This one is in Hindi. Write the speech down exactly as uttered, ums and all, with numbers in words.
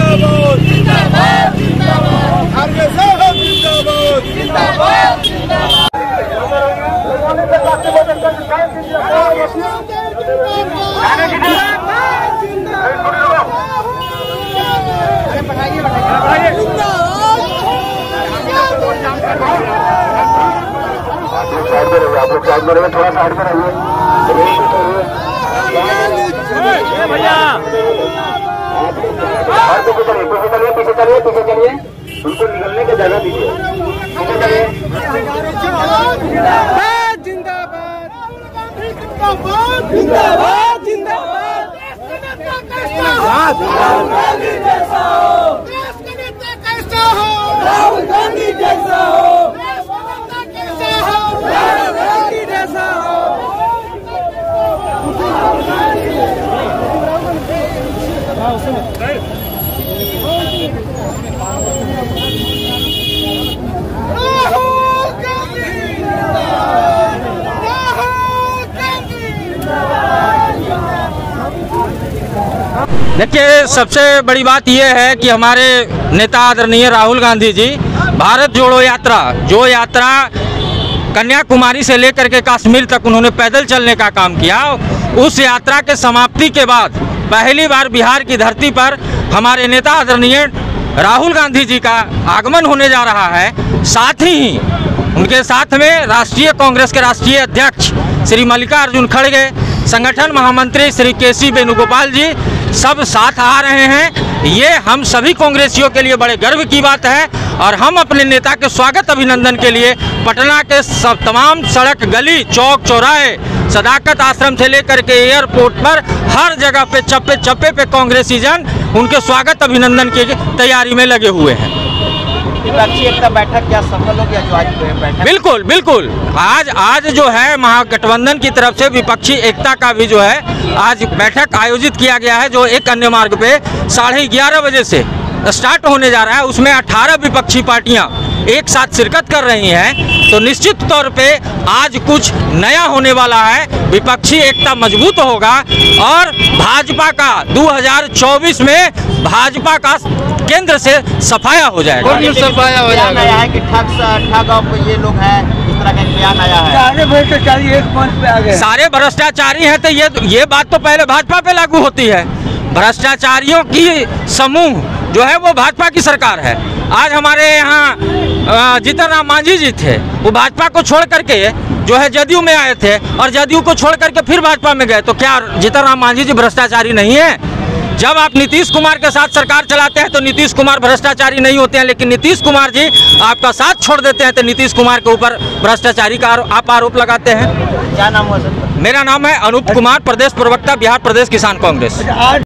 जिंदाबाद जिंदाबाद जिंदाबाद आरके साहब जिंदाबाद जिंदाबाद जिंदाबाद आप लोग साइड में रहिए, थोड़ा साइड में रहिए भैया। पीछे चलिए, पीछे चलिए, पीछे चलिए, पीछे चलिए, उनको निकलने की जगह दीजिए। पीछे चलिए। जिंदाबाद जिंदाबाद जिंदाबाद जिंदाबाद जिंदाबाद। राहुल गांधी जैसा हो, देश के नेता कैसा हो, राहुल गांधी जैसा हो, देश के नेता कैसा हो, राहुल गांधी जैसा हो। देखिए, सबसे बड़ी बात यह है कि हमारे नेता आदरणीय राहुल गांधी जी भारत जोड़ो यात्रा, जो यात्रा कन्याकुमारी से लेकर के कश्मीर तक उन्होंने पैदल चलने का काम किया, उस यात्रा के समाप्ति के बाद पहली बार बिहार की धरती पर हमारे नेता आदरणीय राहुल गांधी जी का आगमन होने जा रहा है। साथ ही उनके साथ में राष्ट्रीय कांग्रेस के राष्ट्रीय अध्यक्ष श्री मल्लिकार्जुन खड़गे, संगठन महामंत्री श्री के सी वेणुगोपाल जी सब साथ आ रहे हैं। ये हम सभी कांग्रेसियों के लिए बड़े गर्व की बात है और हम अपने नेता के स्वागत अभिनंदन के लिए पटना के सब तमाम सड़क, गली, चौक, चौराहे, सदाकत आश्रम से लेकर के एयरपोर्ट पर हर जगह पे चप्पे चप्पे पे कांग्रेसी जन उनके स्वागत अभिनंदन की तैयारी में लगे हुए हैं। विपक्षी एकता बैठक क्या सफल हो गया जो आज बैठक? बिल्कुल बिल्कुल। आज आज जो है महागठबंधन की तरफ से विपक्षी एकता का भी जो है आज बैठक आयोजित किया गया है, जो एक अन्य मार्ग पे साढ़े ग्यारह बजे से स्टार्ट होने जा रहा है। उसमें अठारह विपक्षी पार्टियां एक साथ शिरकत कर रही हैं, तो निश्चित तौर पे आज कुछ नया होने वाला है। विपक्षी एकता मजबूत होगा और भाजपा का दो हज़ार चौबीस में भाजपा का केंद्र से सफाया हो जाएगा। सफाया हो जाएगा है कि ठग ठग ये लोग हैं, इस तरह का बयान आया है। सारे भ्रष्टाचारी एक मंच पे आ गए। सारे भ्रष्टाचारी हैं तो ये ये बात तो पहले भाजपा पे लागू होती है। भ्रष्टाचारियों की समूह जो है वो भाजपा की सरकार है। आज हमारे यहाँ जीतन राम मांझी जी थे, वो भाजपा को छोड़ करके जो है जदयू में आए थे और जदयू को छोड़ करके फिर भाजपा में गए। तो क्या जीतन राम मांझी जी भ्रष्टाचारी नहीं है? जब आप नीतीश कुमार के साथ सरकार चलाते हैं तो नीतीश कुमार भ्रष्टाचारी नहीं होते हैं, लेकिन नीतीश कुमार जी आपका साथ छोड़ देते हैं तो नीतीश कुमार के ऊपर भ्रष्टाचारी का आप आरोप लगाते हैं। क्या नाम हुआ सर? मेरा नाम है अनूप कुमार, प्रदेश प्रवक्ता, बिहार प्रदेश किसान कांग्रेस।